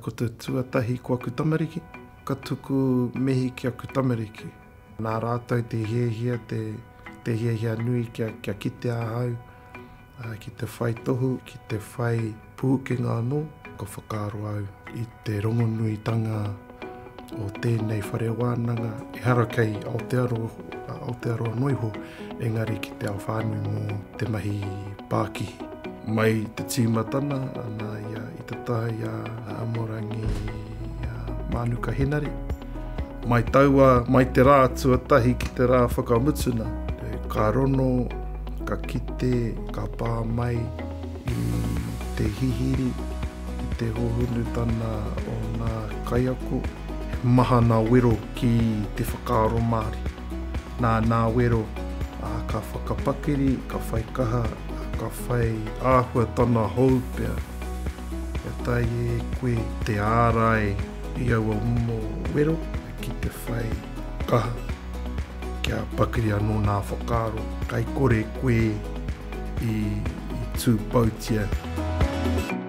Ko te tuatahi ko aku tamariki, ka tuku mehi ki aku tamariki. Nā rātou te hiahia, te hiahia nui kia kite ahau, ki te whai tohu, ki te whai pukenga anō, ka whakaaro au i te rongonuitanga o tēnei whare wānanga, e hara kei Aotearoa Noiho, engari ki te ao whānui mō te mahi Pākihi. Mai te tīmatana, ana i te tahi a Morangi Manuka Henare. Mai taua, mai te rā tuatahi ki te rā whakamutuna. Ka rono, ka kite, ka pā mai i te hihiri, i te hohunutana o ngā kaiako. Maha ngā wero ki te whakaaro Māori. Nā wero ka whakapakiri, ka whaikaha, ka whai āhua tana hou pia. Ia tai e koe te ārai i aua umo wero ki te whai kaha. Kia pakiri anō nā whakaaro, kai kore koe i tūpautia.